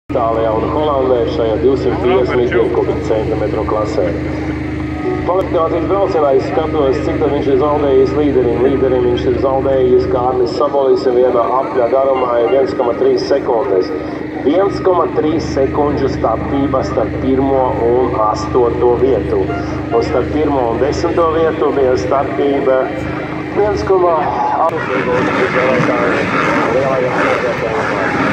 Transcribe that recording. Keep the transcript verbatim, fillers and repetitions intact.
Itālijā un Holandē šajā divsimt piecdesmit kubikcentimetru klasē. Kvalifikācijas braucienā es skatos, cik tad viņš ir zaudējis līderim. Līderim viņš ir zaudējis Kārlis Sabolis vienā apļa garumā viens komats trīs sekundes. viens komats trīs sekundžu starpība starp pirmo un astoto vietu. Un starp pirmo un desmito vietu bija starpība viens komats astoņi lielajā